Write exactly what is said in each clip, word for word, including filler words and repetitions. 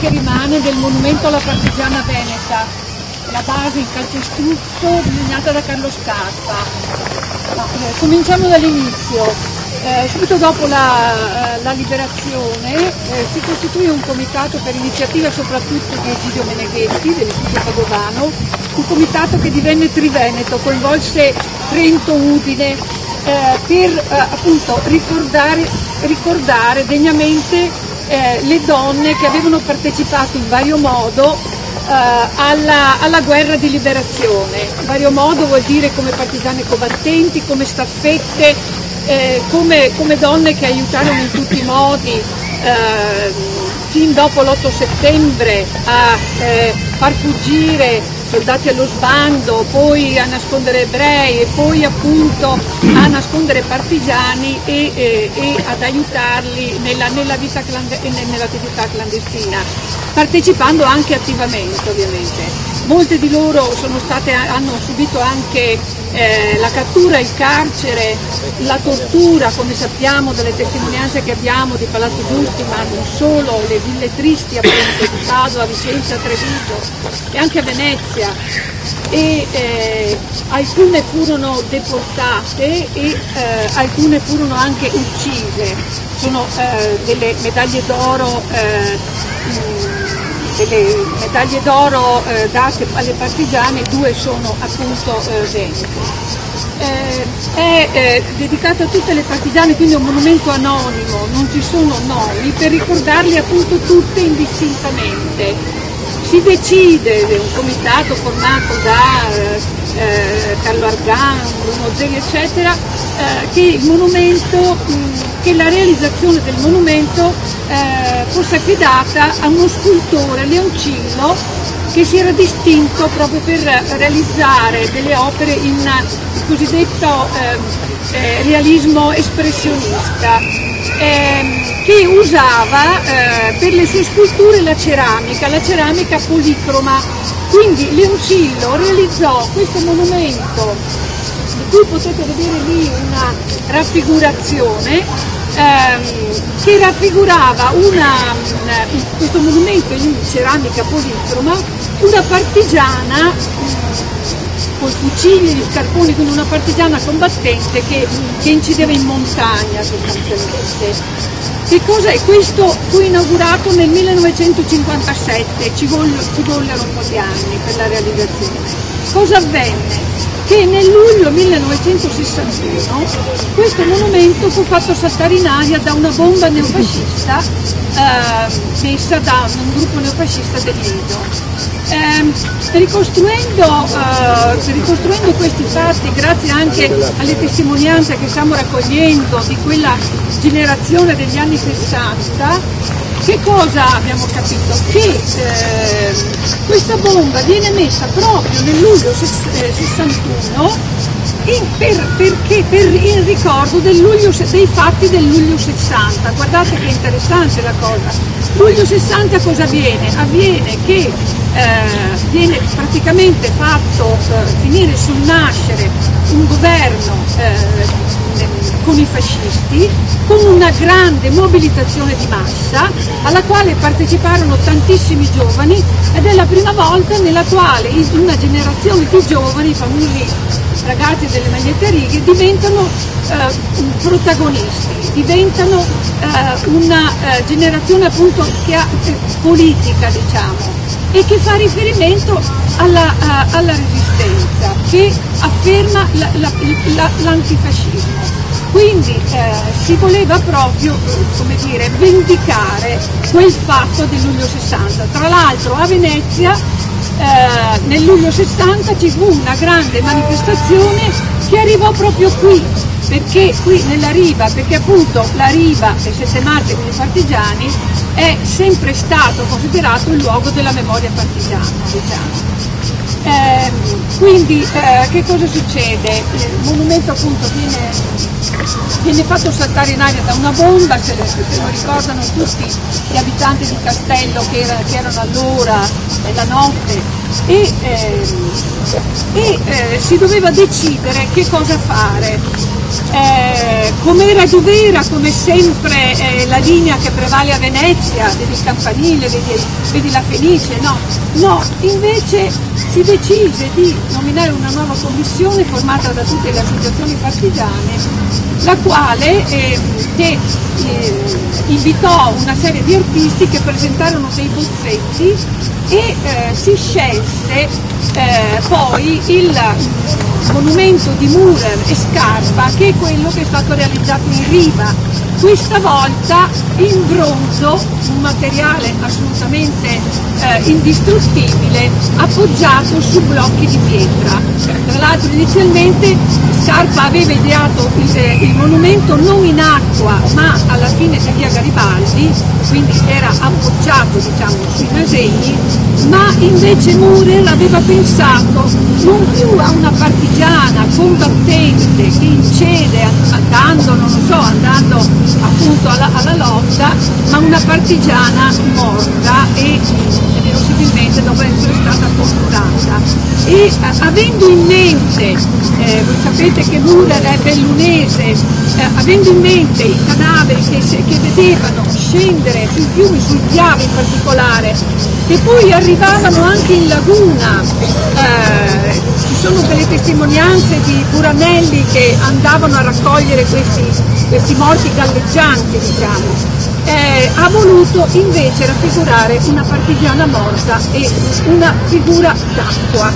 rimane del monumento alla partigiana veneta, la base in calcestruzzo disegnata da Carlo Scarpa. Ma, eh, cominciamo dall'inizio. Eh, subito dopo la, la liberazione eh, si costituì un comitato per iniziativa soprattutto di Egidio Meneghetti dell'Istituto Padovano, un comitato che divenne triveneto, coinvolse Trento, Udine, eh, per eh, appunto ricordare, ricordare degnamente eh, le donne che avevano partecipato in vario modo eh, alla, alla guerra di liberazione. In vario modo vuol dire come partigiane combattenti, come staffette, Eh, come, come donne che aiutarono in tutti i modi eh, fin dopo l'otto settembre a eh, far fuggire soldati allo sbando, poi a nascondere ebrei e poi appunto a nascondere partigiani e, e, e ad aiutarli nella, nella vita cland- nell'attività clandestina, partecipando anche attivamente ovviamente. Molte di loro sono state, hanno subito anche eh, la cattura, il carcere, la tortura, come sappiamo dalle testimonianze che abbiamo di Palazzo Giusti, ma non solo, le ville tristi appunto di Padova, Vicenza, Treviso e anche a Venezia. E eh, alcune furono deportate e eh, alcune furono anche uccise. Sono eh, delle medaglie d'oro eh, delle medaglie d'oro eh, date alle partigiane, due sono appunto eh, venete. Eh, è eh, dedicato a tutte le partigiane, quindi è un monumento anonimo, non ci sono nomi, per ricordarle appunto tutte indistintamente. Si decide, è un comitato formato da eh, eh, Carlo Argan, Bruno Zeli eccetera, eh, che il monumento, mh, che la realizzazione del monumento eh, fosse affidata a uno scultore leoncillo che si era distinto proprio per realizzare delle opere in il cosiddetto eh, eh, realismo espressionista, eh, che usava eh, per le sue sculture la ceramica, la ceramica policroma. Quindi Leoncillo realizzò questo monumento, di cui potete vedere lì una raffigurazione, ehm, che raffigurava una, in questo monumento in ceramica policroma, una partigiana con fucili e gli scarponi, quindi una partigiana combattente che, che incideva in montagna sostanzialmente. Che cos'è? Questo fu inaugurato nel millenovecentocinquantasette, ci, voglio, ci vollero un po' di anni per la realizzazione. Cosa avvenne? Che nel luglio millenovecentosessantuno questo monumento fu fatto saltare in aria da una bomba neofascista eh, messa da un gruppo neofascista del Lido. Eh, ricostruendo, eh, ricostruendo questi fatti, grazie anche alle testimonianze che stiamo raccogliendo di quella generazione degli anni sessanta, che cosa abbiamo capito? Che eh, questa bomba viene messa proprio nel luglio sessantuno in, per, perché, per il ricordo del luglio, dei fatti del luglio sessanta. Guardate che interessante la cosa. Luglio sessanta cosa avviene? Avviene che eh, viene praticamente fatto eh, finire sul nascere un governo eh, con i fascisti, con una grande mobilitazione di massa alla quale parteciparono tantissimi giovani, ed è la prima volta nella quale una generazione di giovani, famosi ragazzi delle magliette righe, diventano eh, protagonisti, diventano eh, una eh, generazione appunto che ha eh, politica, diciamo, e che fa riferimento alla, uh, alla resistenza, che afferma la, la, la, l'antifascismo. Quindi eh, si voleva proprio, come dire, vendicare quel fatto del luglio sessanta. Tra l'altro a Venezia eh, nel luglio sessanta ci fu una grande manifestazione che arrivò proprio qui, perché qui nella Riva, perché appunto la Riva e Sette Martiri con i partigiani è sempre stato considerato il luogo della memoria partigiana, diciamo. Eh, quindi eh, che cosa succede? Il monumento appunto viene, viene fatto saltare in aria da una bomba, se lo, se lo ricordano tutti gli abitanti di Castello che, era, che erano allora nella notte, e, eh, e eh, si doveva decidere che cosa fare. Eh, come era dov'era, come sempre, eh, la linea che prevale a Venezia, vedi il campanile, vedi, vedi la Fenice, no, no, invece si decise di nominare una nuova commissione formata da tutte le associazioni partigiane, la quale eh, che, eh, invitò una serie di artisti che presentarono dei bozzetti e eh, si scelse eh, poi il monumento di Müller e Scarpa, che è quello che è stato realizzato in riva, questa volta in bronzo, un materiale assolutamente eh, indistruttibile, appoggiato su blocchi di pietra. Tra l'altro inizialmente Scarpa aveva ideato il, eh, il monumento non in acqua ma alla fine di via Garibaldi, quindi era appoggiato, diciamo, sui nasegni, ma invece Müller aveva pensato non più a una partigiana combattente che incede andando, non lo so, andando appunto alla, alla lotta, ma una partigiana morta e verosimilmente dopo essere stata torturata. E eh, avendo in mente, eh, voi sapete che Müller è bellunese, eh, avendo in mente i cadaveri che, che vedevano scendere sui fiumi, sul Piave in particolare, che poi arrivavano anche in laguna, eh, ci sono delle testimonianze di Buranelli che andavano a raccogliere questi, questi morti galleggianti, diciamo. Eh, ha voluto invece raffigurare una partigiana morta e una figura d'acqua.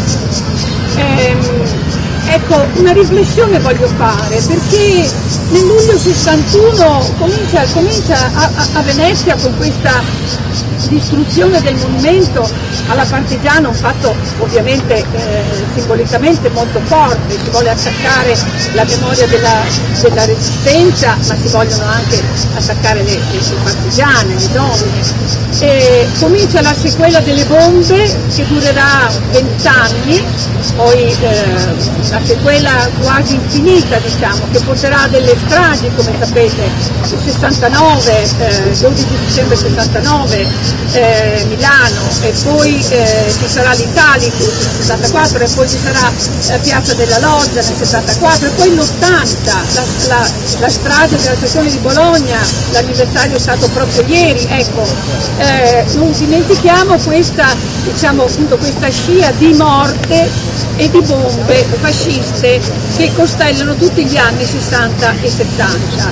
Eh, ecco, una riflessione voglio fare, perché nel luglio sessantuno comincia, comincia a, a, a Venezia con questa distruzione del monumento alla partigiana, un fatto ovviamente eh, simbolicamente molto forte, si vuole attaccare la memoria della, della resistenza, ma si vogliono anche attaccare le, le, le partigiane, le donne. E comincia la sequela delle bombe che durerà vent'anni, poi eh, una sequela quasi infinita, diciamo, che porterà a delle stragi, come sapete, il sessantanove, eh, dodici dicembre sessantanove, Eh, Milano, e poi eh, ci sarà l'Italicus nel sessantaquattro, e poi ci sarà la Piazza della Loggia nel sessantaquattro, e poi l'ottanta, la, la, la strage della sezione di Bologna, l'anniversario è stato proprio ieri. Ecco, eh, non dimentichiamo questa, diciamo, appunto, questa scia di morte e di bombe fasciste che costellano tutti gli anni sessanta e settanta.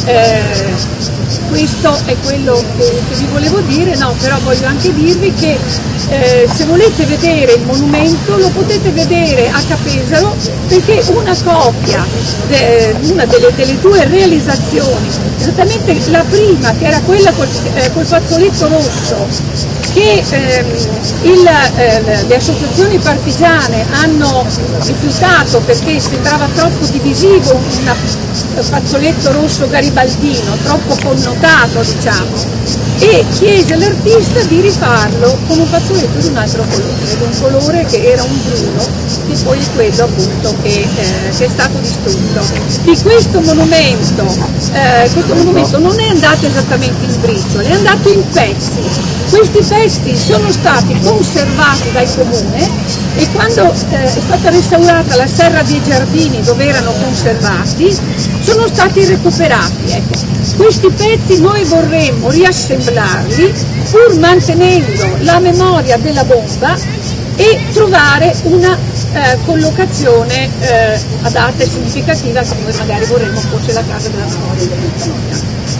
Eh, questo è quello che, che vi volevo dire, no, però voglio anche dirvi che eh, se volete vedere il monumento lo potete vedere a Capesaro, perché una copia, de, una delle, delle due realizzazioni, esattamente la prima, che era quella col, eh, col fazzoletto rosso, che ehm, il, eh, le associazioni partigiane hanno rifiutato perché sembrava troppo divisivo un fazzoletto rosso garibaldino, troppo connotato, diciamo, e chiese all'artista di rifarlo con un fazzoletto di un altro colore, di un colore che era un bruno, che poi è quello appunto che, eh, che è stato distrutto. Di questo monumento, eh, questo monumento non è andato esattamente in briciole, è andato in pezzi. Questi pezzi sono stati conservati dal comune e quando eh, è stata restaurata la Serra dei Giardini, dove erano conservati, sono stati recuperati. Ecco. Questi pezzi noi vorremmo riassemblarli pur mantenendo la memoria della bomba e trovare una eh, collocazione eh, adatta e significativa che noi magari vorremmo fosse la Casa della Storia della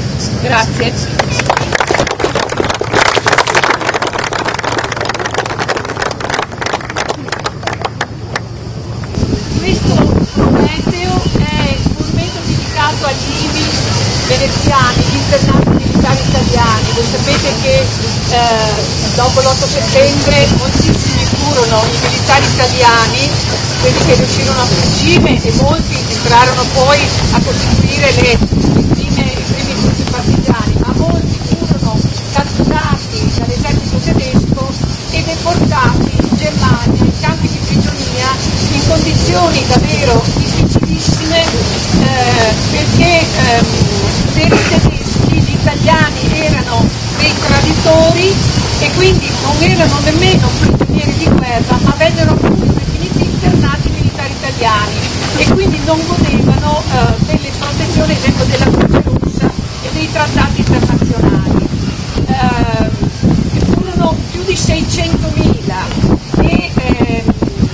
Grazie. Agli I V I veneziani, gli internati militari italiani. Voi sapete che eh, dopo l'otto settembre moltissimi furono i militari italiani, quelli che riuscirono a fuggire, e molti entrarono poi a costituire le, le prime, i primi gruppi partigiani, ma molti furono catturati dall'esercito tedesco e deportati in Germania, in campi di prigionia, in condizioni davvero difficilissime, eh, perché ehm, per i tedeschi gli italiani erano dei traditori e quindi non erano nemmeno prigionieri di guerra, ma vennero appunto definiti internati militari italiani. italiani e quindi non godevano eh, delle protezioni, ad esempio, della Croce Rossa e dei trattati internazionali. Eh, furono più di seicentomila e, eh,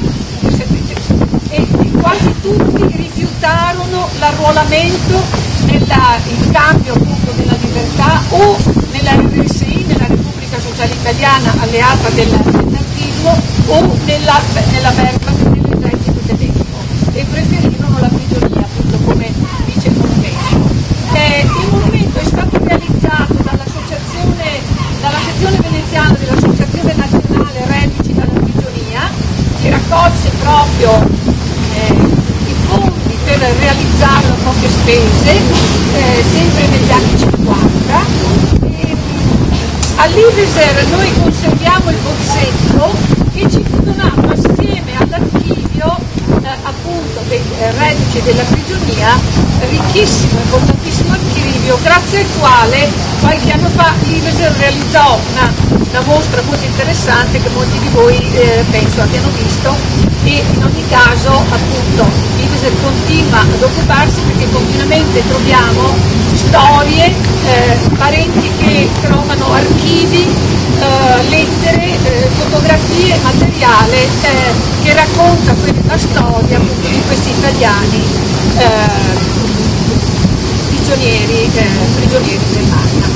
e quasi tutti rifiutarono l'arruolamento nella, in cambio appunto della libertà o nella R S I, nella Repubblica Sociale Italiana alleata del, del nazismo, o nella, nella verba dell'esercito tedesco, e preferirono la prigionia, appunto, come dice il monumento. Eh, il monumento è stato realizzato dall'associazione, dalla sezione veneziana dell'Associazione Nazionale Reduci dalla Prigionia, che raccolse proprio eh, i fondi per realizzarlo a proprie spese, eh, sempre negli anni cinquanta. All'Iveser noi conserviamo il bozzetto che ci fu donato assieme all'archivio eh, appunto dei eh, reduci della prigionia, ricchissimo, importantissimo archivio, grazie al quale qualche anno fa l'Iveser realizzò una, una mostra molto interessante che molti di voi eh, penso abbiano visto, e in ogni caso appunto l'Iveser continua ad occuparsi perché continuamente troviamo storie, eh, parenti che trovano archivi, eh, lettere, eh, fotografie, materiale eh, che racconta la storia appunto di questi italiani eh, prigionieri, eh, prigionieri del Marna.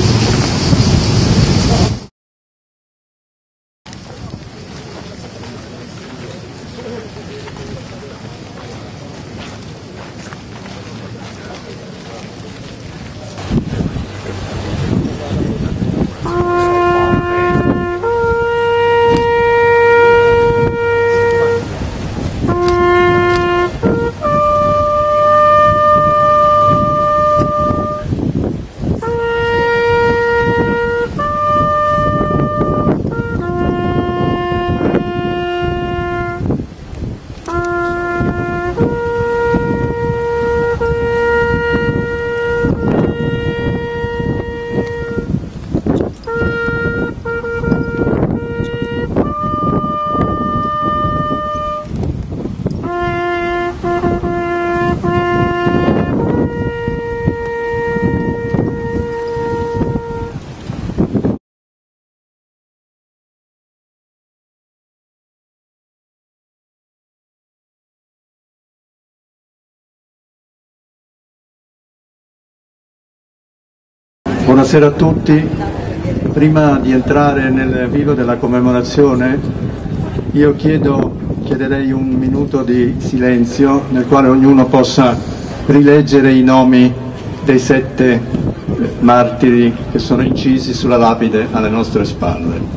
Buonasera a tutti. Prima di entrare nel vivo della commemorazione, io chiedo, chiederei un minuto di silenzio nel quale ognuno possa rileggere i nomi dei sette martiri che sono incisi sulla lapide alle nostre spalle.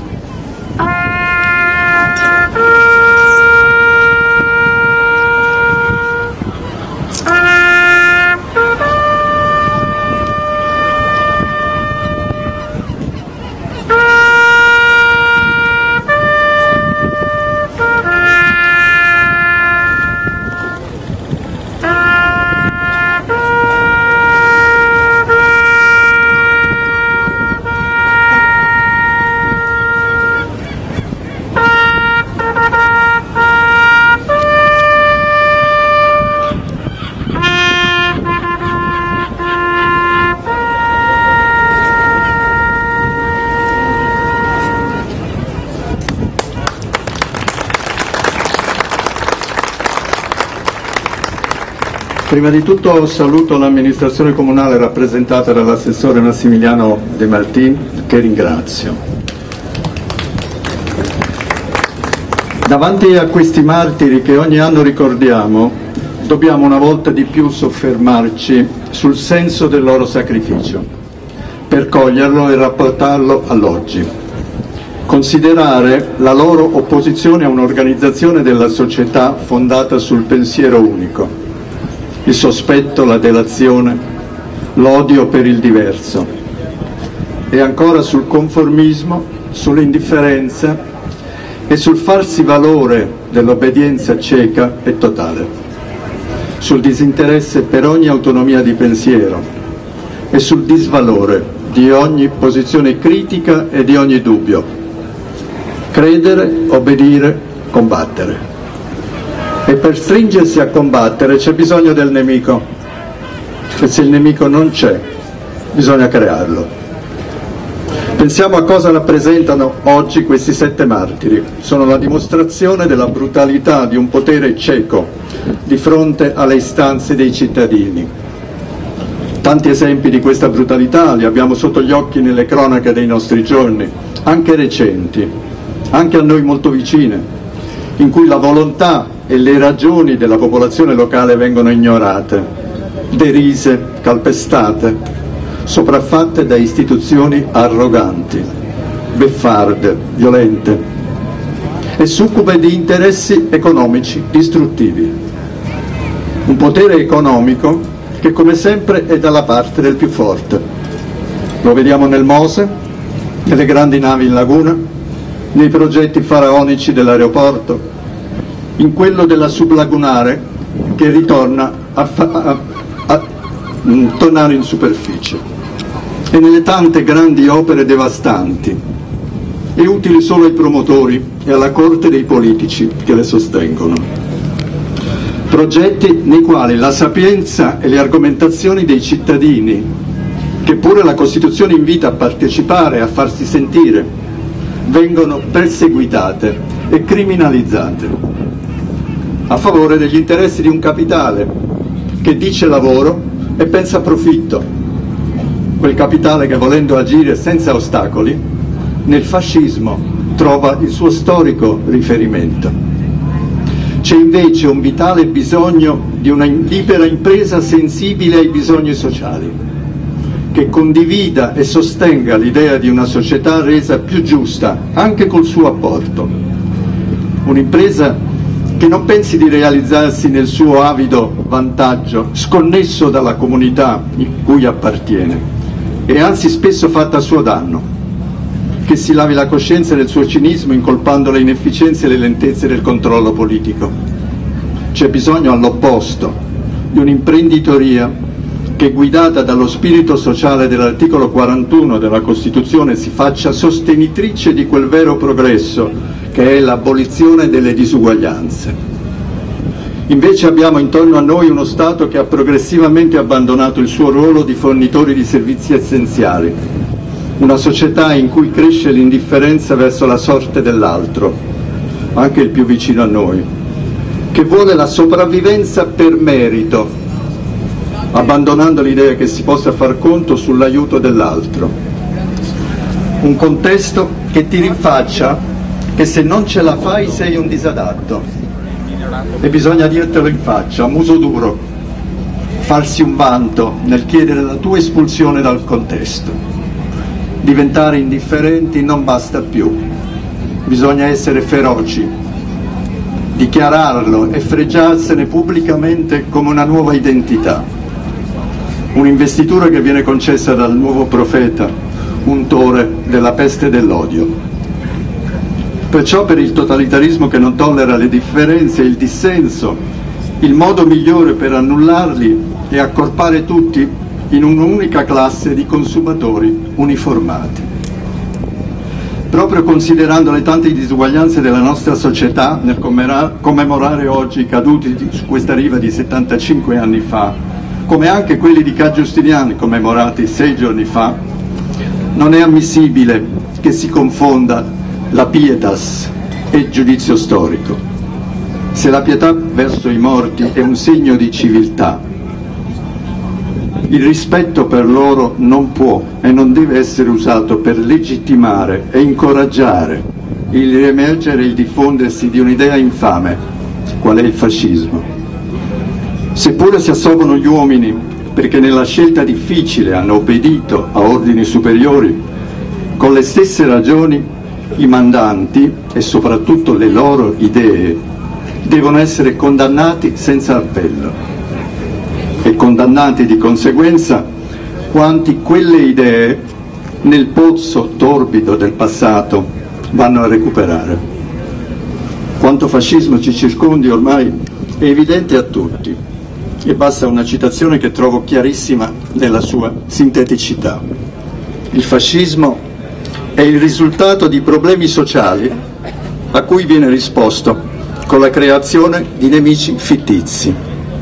Prima di tutto saluto l'amministrazione comunale rappresentata dall'assessore Massimiliano De Martin, che ringrazio. Davanti a questi martiri che ogni anno ricordiamo, dobbiamo una volta di più soffermarci sul senso del loro sacrificio, per coglierlo e rapportarlo all'oggi. Considerare la loro opposizione a un'organizzazione della società fondata sul pensiero unico, il sospetto, la delazione, l'odio per il diverso, e ancora sul conformismo, sull'indifferenza e sul farsi valore dell'obbedienza cieca e totale, sul disinteresse per ogni autonomia di pensiero e sul disvalore di ogni posizione critica e di ogni dubbio. Credere, obbedire, combattere. E per stringersi a combattere c'è bisogno del nemico, e se il nemico non c'è, bisogna crearlo. Pensiamo a cosa rappresentano oggi questi sette martiri. Sono la dimostrazione della brutalità di un potere cieco di fronte alle istanze dei cittadini. Tanti esempi di questa brutalità li abbiamo sotto gli occhi nelle cronache dei nostri giorni, anche recenti, anche a noi molto vicine, in cui la volontà e le ragioni della popolazione locale vengono ignorate, derise, calpestate, sopraffatte da istituzioni arroganti, beffarde, violente e succube di interessi economici distruttivi. Un potere economico che come sempre è dalla parte del più forte. Lo vediamo nel Mose, nelle grandi navi in laguna, nei progetti faraonici dell'aeroporto, in quello della sublagunare che ritorna a, a, a, a tornare in superficie, e nelle tante grandi opere devastanti e utili solo ai promotori e alla corte dei politici che le sostengono. Progetti nei quali la sapienza e le argomentazioni dei cittadini, che pure la Costituzione invita a partecipare e a farsi sentire, vengono perseguitate e criminalizzate a favore degli interessi di un capitale che dice lavoro e pensa profitto. Quel capitale che, volendo agire senza ostacoli, nel fascismo trova il suo storico riferimento. C'è invece un vitale bisogno di una libera impresa sensibile ai bisogni sociali, che condivida e sostenga l'idea di una società resa più giusta anche col suo apporto. Un'impresa che non pensi di realizzarsi nel suo avido vantaggio, sconnesso dalla comunità in cui appartiene, e anzi spesso fatta a suo danno, che si lavi la coscienza del suo cinismo incolpando le inefficienze e le lentezze del controllo politico. C'è bisogno all'opposto di un'imprenditoria che, guidata dallo spirito sociale dell'articolo quarantuno della Costituzione, si faccia sostenitrice di quel vero progresso che è l'abolizione delle disuguaglianze. Invece abbiamo intorno a noi uno Stato che ha progressivamente abbandonato il suo ruolo di fornitore di servizi essenziali, una società in cui cresce l'indifferenza verso la sorte dell'altro, anche il più vicino a noi, che vuole la sopravvivenza per merito, abbandonando l'idea che si possa far conto sull'aiuto dell'altro. Un contesto che ti rinfaccia che se non ce la fai sei un disadatto. E bisogna dirtelo in faccia, a muso duro, farsi un vanto nel chiedere la tua espulsione dal contesto. Diventare indifferenti non basta più, bisogna essere feroci, dichiararlo e fregiarsene pubblicamente come una nuova identità, un'investitura che viene concessa dal nuovo profeta, untore della peste dell'odio. Perciò per il totalitarismo che non tollera le differenze e il dissenso, il modo migliore per annullarli è accorpare tutti in un'unica classe di consumatori uniformati. Proprio considerando le tante disuguaglianze della nostra società, nel commemorare oggi i caduti su questa riva di settantacinque anni fa, come anche quelli di Ca' Giustiniani commemorati sei giorni fa, non è ammissibile che si confonda la pietas e il giudizio storico. Se la pietà verso i morti è un segno di civiltà, il rispetto per loro non può e non deve essere usato per legittimare e incoraggiare il riemergere e il diffondersi di un'idea infame, qual è il fascismo. Seppure si assolvono gli uomini perché nella scelta difficile hanno obbedito a ordini superiori, con le stesse ragioni i mandanti e soprattutto le loro idee devono essere condannati senza appello, e condannati di conseguenza quanti quelle idee nel pozzo torbido del passato vanno a recuperare. Quanto fascismo ci circondi ormai è evidente a tutti, e basta una citazione che trovo chiarissima nella sua sinteticità. Il fascismo è il risultato di problemi sociali a cui viene risposto con la creazione di nemici fittizi.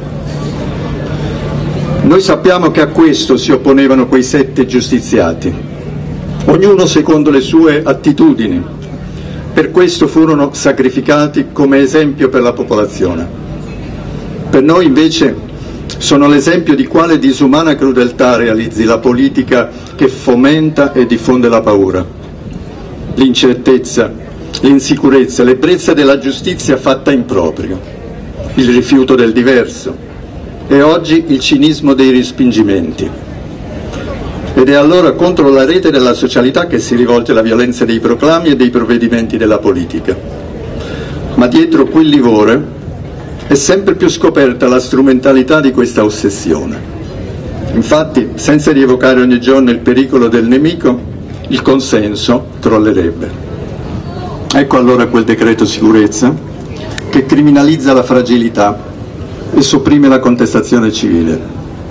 Noi sappiamo che a questo si opponevano quei sette giustiziati, ognuno secondo le sue attitudini. Per questo furono sacrificati come esempio per la popolazione. Per noi invece sono l'esempio di quale disumana crudeltà realizzi la politica che fomenta e diffonde la paura, l'incertezza, l'insicurezza, l'ebbrezza della giustizia fatta in proprio, il rifiuto del diverso e oggi il cinismo dei respingimenti. Ed è allora contro la rete della socialità che si rivolge la violenza dei proclami e dei provvedimenti della politica. Ma dietro quel livore è sempre più scoperta la strumentalità di questa ossessione. Infatti, senza rievocare ogni giorno il pericolo del nemico, il consenso crollerebbe. Ecco allora quel decreto sicurezza che criminalizza la fragilità e sopprime la contestazione civile.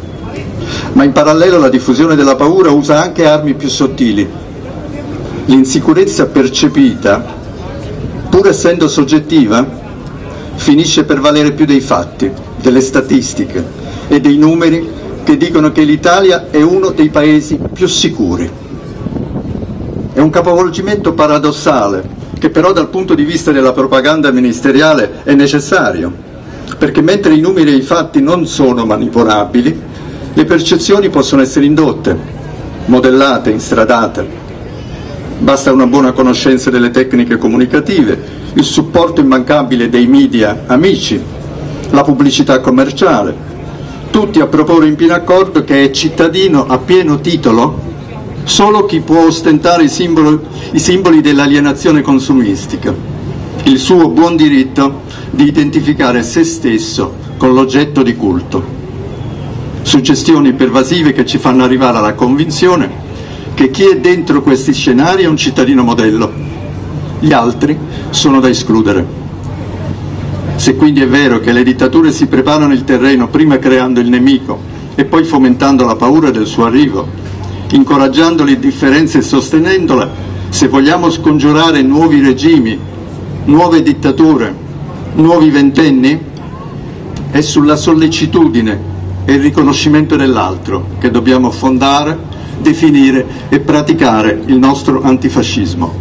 Ma in parallelo la diffusione della paura usa anche armi più sottili. L'insicurezza percepita, pur essendo soggettiva, finisce per valere più dei fatti, delle statistiche e dei numeri che dicono che l'Italia è uno dei paesi più sicuri. È un capovolgimento paradossale che però dal punto di vista della propaganda ministeriale è necessario, perché mentre i numeri e i fatti non sono manipolabili, le percezioni possono essere indotte, modellate, instradate. Basta una buona conoscenza delle tecniche comunicative, il supporto immancabile dei media amici, la pubblicità commerciale, tutti a proporre in pieno accordo che è cittadino a pieno titolo solo chi può ostentare i simboli, i simboli dell'alienazione consumistica, il suo buon diritto di identificare se stesso con l'oggetto di culto. Suggestioni pervasive che ci fanno arrivare alla convinzione che chi è dentro questi scenari è un cittadino modello, gli altri sono da escludere. Se quindi è vero che le dittature si preparano il terreno prima creando il nemico e poi fomentando la paura del suo arrivo, incoraggiando l'indifferenza e sostenendola, se vogliamo scongiurare nuovi regimi, nuove dittature, nuovi ventenni, è sulla sollecitudine e il riconoscimento dell'altro che dobbiamo fondare, definire e praticare il nostro antifascismo.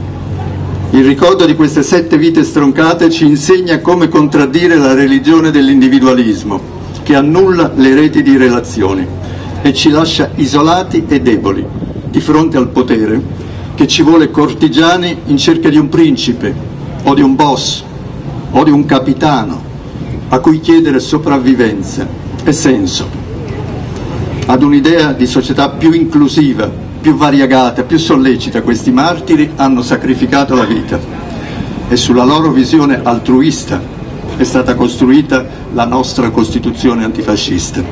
Il ricordo di queste sette vite stroncate ci insegna come contraddire la religione dell'individualismo, che annulla le reti di relazioni e ci lascia isolati e deboli di fronte al potere che ci vuole cortigiani in cerca di un principe o di un boss o di un capitano a cui chiedere sopravvivenza e senso. Ad un'idea di società più inclusiva, più variegata, più sollecita, questi martiri hanno sacrificato la vita e sulla loro visione altruista è stata costruita la nostra Costituzione antifascista.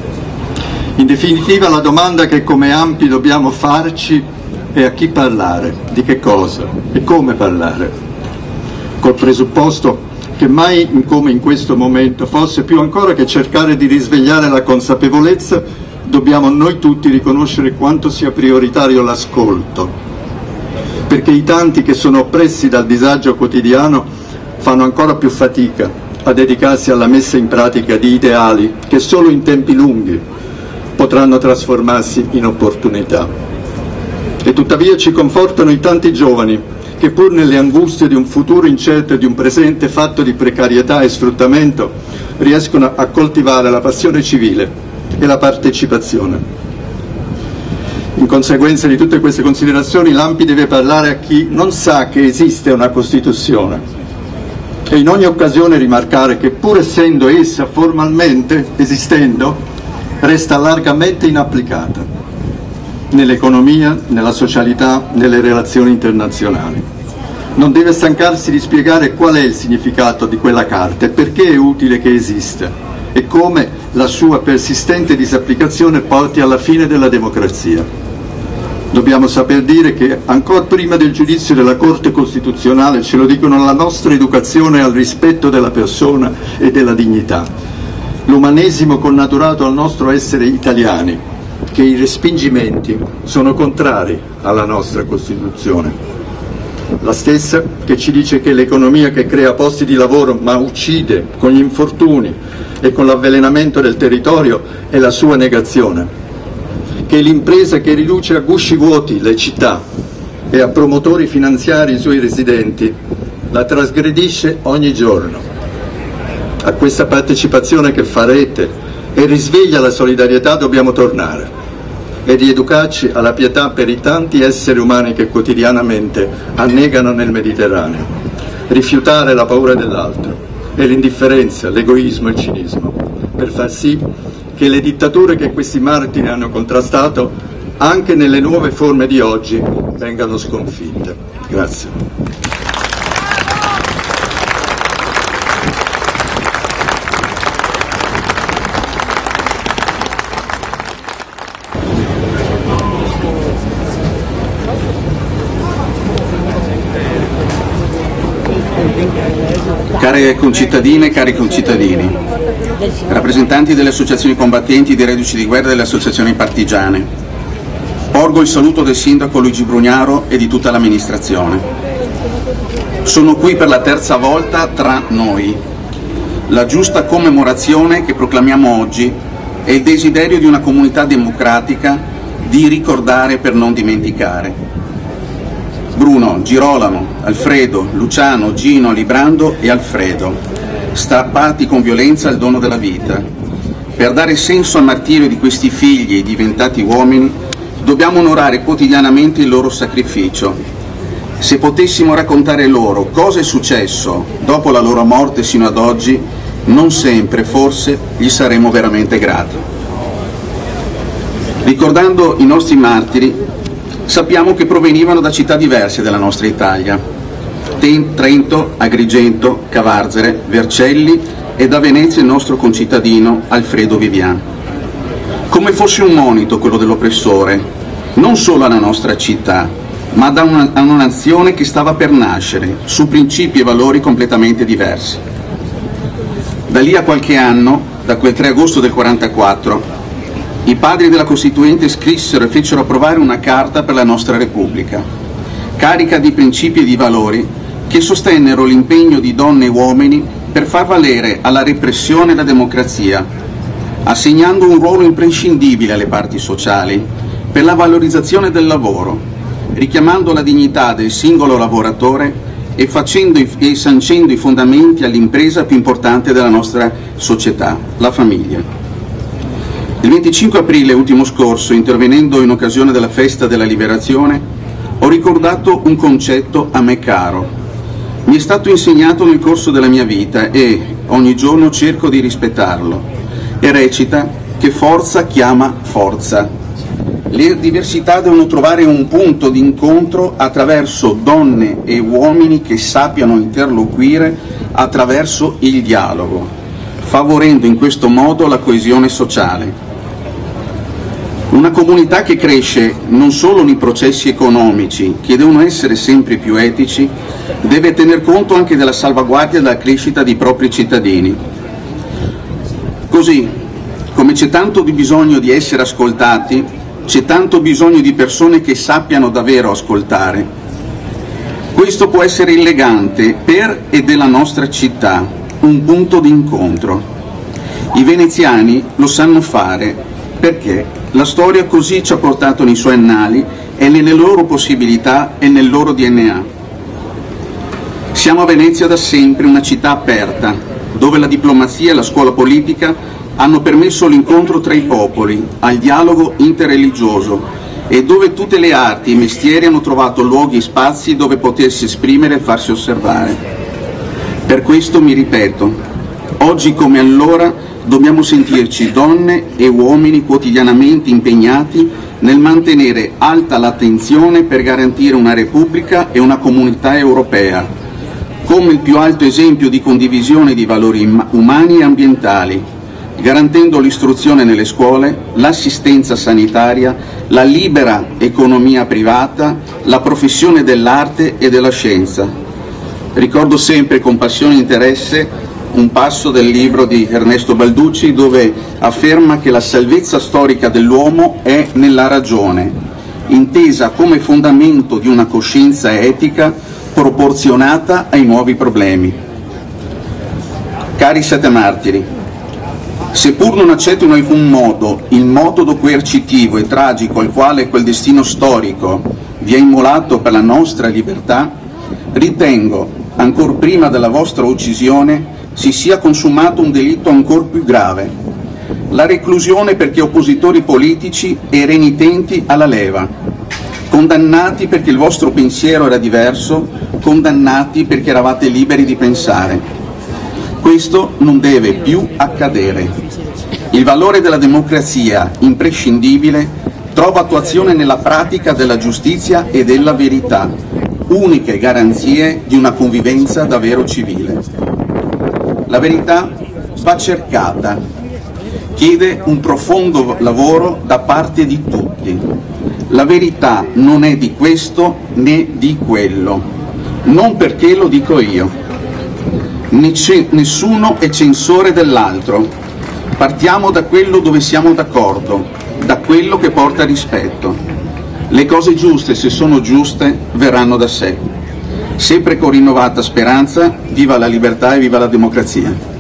In definitiva, la domanda che come ampi dobbiamo farci è a chi parlare, di che cosa e come parlare, col presupposto che mai come in questo momento, forse più ancora che cercare di risvegliare la consapevolezza, dobbiamo noi tutti riconoscere quanto sia prioritario l'ascolto, perché i tanti che sono oppressi dal disagio quotidiano fanno ancora più fatica a dedicarsi alla messa in pratica di ideali che solo in tempi lunghi potranno trasformarsi in opportunità. E tuttavia ci confortano i tanti giovani che pur nelle angustie di un futuro incerto e di un presente fatto di precarietà e sfruttamento riescono a coltivare la passione civile e la partecipazione. In conseguenza di tutte queste considerazioni, l'A M P I deve parlare a chi non sa che esiste una Costituzione e in ogni occasione rimarcare che pur essendo essa formalmente esistendo, resta largamente inapplicata nell'economia, nella socialità, nelle relazioni internazionali. Non deve stancarsi di spiegare qual è il significato di quella carta e perché è utile che esista e come la sua persistente disapplicazione porti alla fine della democrazia. Dobbiamo saper dire che ancora prima del giudizio della Corte Costituzionale, ce lo dicono la nostra educazione al rispetto della persona e della dignità, l'umanesimo connaturato al nostro essere italiani, che i respingimenti sono contrari alla nostra Costituzione. la stessa che ci dice che l'economia che crea posti di lavoro ma uccide con gli infortuni e con l'avvelenamento del territorio è la sua negazione, che l'impresa che riduce a gusci vuoti le città e a promotori finanziari i suoi residenti la trasgredisce ogni giorno. A questa partecipazione che farete e risveglia la solidarietà dobbiamo tornare e rieducarci alla pietà per i tanti esseri umani che quotidianamente annegano nel Mediterraneo, rifiutare la paura dell'altro e l'indifferenza, l'egoismo e il cinismo, per far sì che le dittature che questi martiri hanno contrastato, anche nelle nuove forme di oggi, vengano sconfitte. Grazie. Care concittadine e cari concittadini, rappresentanti delle associazioni combattenti, dei reduci di guerra e delle associazioni partigiane, porgo il saluto del sindaco Luigi Brugnaro e di tutta l'amministrazione. Sono qui per la terza volta tra noi. La giusta commemorazione che proclamiamo oggi è il desiderio di una comunità democratica di ricordare per non dimenticare. Bruno, Girolamo, Alfredo, Luciano, Gino, Librando e Alfredo, strappati con violenza al dono della vita. Per dare senso al martirio di questi figli diventati uomini, dobbiamo onorare quotidianamente il loro sacrificio. Se potessimo raccontare loro cosa è successo dopo la loro morte sino ad oggi, non sempre, forse, gli saremmo veramente grati. Ricordando i nostri martiri, sappiamo che provenivano da città diverse della nostra Italia: Trento, Agrigento, Cavarzere, Vercelli e da Venezia il nostro concittadino Alfredo Vivian. Come fosse un monito quello dell'oppressore, non solo alla nostra città, ma da una, a una nazione che stava per nascere, su principi e valori completamente diversi. Da lì a qualche anno, da quel tre agosto del quarantaquattro, i padri della Costituente scrissero e fecero approvare una carta per la nostra Repubblica, carica di principi e di valori che sostennero l'impegno di donne e uomini per far valere alla repressione la democrazia, assegnando un ruolo imprescindibile alle parti sociali per la valorizzazione del lavoro, richiamando la dignità del singolo lavoratore e, facendo i, e sancendo i fondamenti all'impresa più importante della nostra società, la famiglia. Il venticinque aprile ultimo scorso, intervenendo in occasione della festa della liberazione, ho ricordato un concetto a me caro. Mi è stato insegnato nel corso della mia vita e ogni giorno cerco di rispettarlo, e recita che forza chiama forza. Le diversità devono trovare un punto di incontro attraverso donne e uomini che sappiano interloquire attraverso il dialogo, favorendo in questo modo la coesione sociale. Una comunità che cresce non solo nei processi economici, che devono essere sempre più etici, deve tener conto anche della salvaguardia e della crescita dei propri cittadini. Così, come c'è tanto di bisogno di essere ascoltati, c'è tanto bisogno di persone che sappiano davvero ascoltare. Questo può essere il legante per e della nostra città, un punto d'incontro. I veneziani lo sanno fare perché la storia così ci ha portato nei suoi annali e nelle loro possibilità e nel loro D N A. Siamo a Venezia da sempre una città aperta, dove la diplomazia e la scuola politica hanno permesso l'incontro tra i popoli, al dialogo interreligioso, e dove tutte le arti e i mestieri hanno trovato luoghi e spazi dove potersi esprimere e farsi osservare. Per questo mi ripeto, oggi come allora dobbiamo sentirci donne e uomini quotidianamente impegnati nel mantenere alta l'attenzione per garantire una Repubblica e una comunità europea, come il più alto esempio di condivisione di valori umani e ambientali, garantendo l'istruzione nelle scuole, l'assistenza sanitaria, la libera economia privata, la professione dell'arte e della scienza. Ricordo sempre con passione e interesse un passo del libro di Ernesto Balducci dove afferma che la salvezza storica dell'uomo è nella ragione, intesa come fondamento di una coscienza etica proporzionata ai nuovi problemi. Cari sette martiri, seppur non accetto in alcun modo il metodo coercitivo e tragico al quale quel destino storico vi ha immolato per la nostra libertà, ritengo, ancor prima della vostra uccisione, si sia consumato un delitto ancor più grave: la reclusione perché oppositori politici e renitenti alla leva, condannati perché il vostro pensiero era diverso, condannati perché eravate liberi di pensare. Questo non deve più accadere. Il valore della democrazia, imprescindibile, trova attuazione nella pratica della giustizia e della verità, uniche garanzie di una convivenza davvero civile. La verità va cercata, chiede un profondo lavoro da parte di tutti. La verità non è di questo né di quello, non perché lo dico io. Nessuno è censore dell'altro. Partiamo da quello dove siamo d'accordo, da quello che porta rispetto. Le cose giuste, se sono giuste, verranno da sé. Sempre con rinnovata speranza, viva la libertà e viva la democrazia.